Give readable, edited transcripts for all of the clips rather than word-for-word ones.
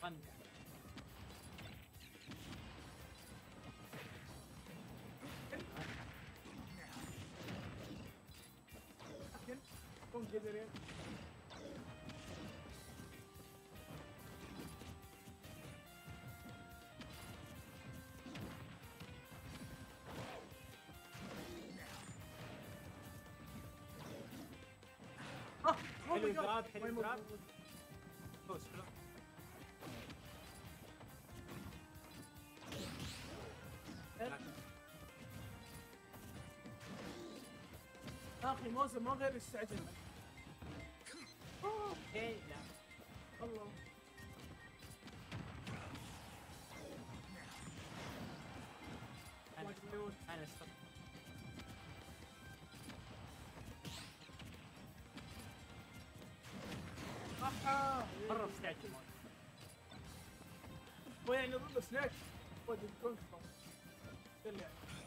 ممكن قدرين حلو الجراب حلو الجراب فوز حلو اخي موزة ما غير يستعجل اوكي لا الله انا استطعت مرة مستعجل ويعني ضد سناك ودي الكونك يعني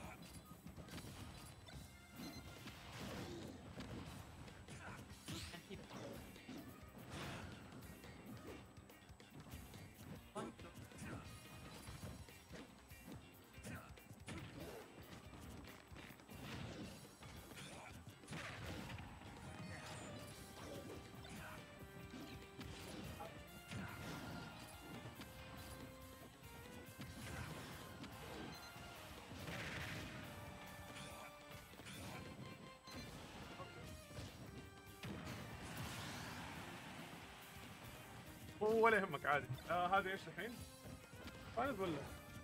ولا يهمك عادي. هذا ايش الحين؟ فايز ولا؟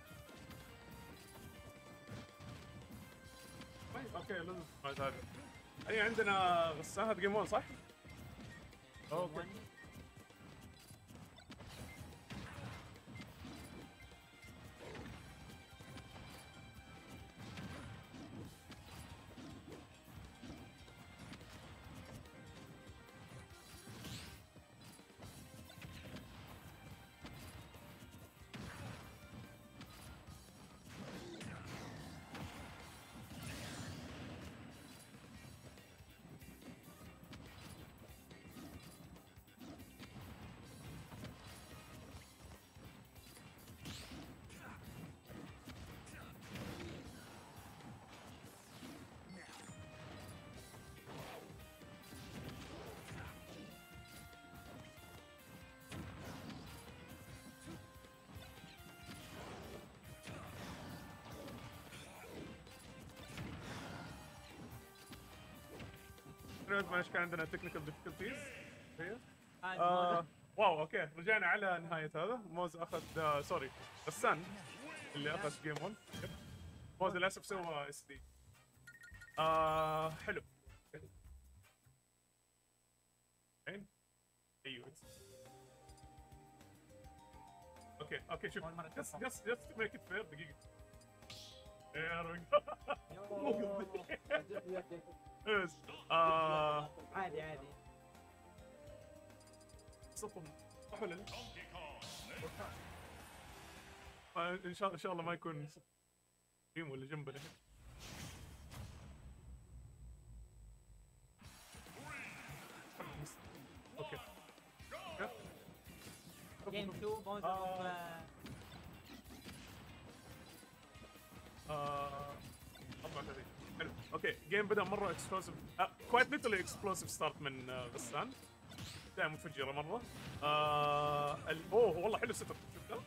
طيب اوكي لازم فايز هذا. الحين عندنا غسان هذا جيم 1 صح؟ اوكي. معلش كان عندنا تكنيكال ديفيكولتيز. واو اوكي رجعنا على نهاية هذا. موز اخذ سوري غسان اللي اخذ جيم 1. موز للاسف سوى اس دي. حلو. الحين ايوه اوكي شوف just make it fair دقيقة. عادي عادي صوتهم صح ولا لا؟ ان شاء الله ما يكون جيم ولا جنبنا. اوكي جيم 2 موز حلو اوكي جيم بدا مره اكسبلوسيف كوايت ليتلي اكسبلوسيف ستارت من غسان. بدايه مفجره مره. اوه والله حلو السيت اب شفته؟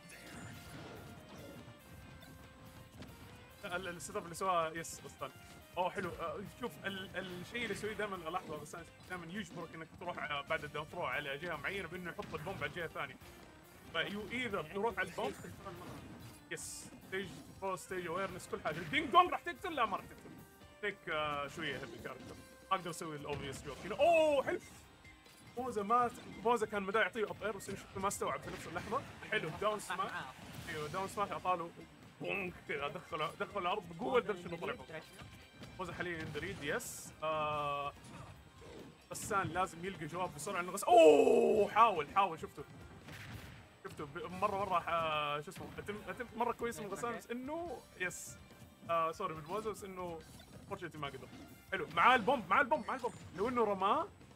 السيت اب اللي سواه يس غسان اوه حلو. شوف الشيء اللي يسويه دائما الاحظه غسان دائما يجبرك انك تروح بعد الداون ثرو على جهه معينه بانه يحط البومب على جهه ثانيه. فيو ايذر تروح على البومب يس ستيج فور ستيج اويرنس كل حاجه. الدينج دونج راح تقتل؟ لا ما راح تقتل. هيك شويه هيفي كاركتر اقدر اسوي الاوبفيس جوك هنا. اوه حلو. موزه كان مدى يعطيه اب اير بس ما استوعب في نفس اللحظه. حلو داون سماش. ايوه داون سماش اعطاله بونك كذا دخل الارض بقوه لدرجه انه طلع فوق. موزه حاليا اندريد يس. غسان لازم يلقى جواب بسرعه لانه اوه حاول شفته مره شو اسمه اتم مره كويس من غسان بس انه يس سوري من موزه بس انه فورشنتلي ما قدر. حلو معاه البومب لو انه رماه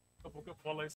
وقف والله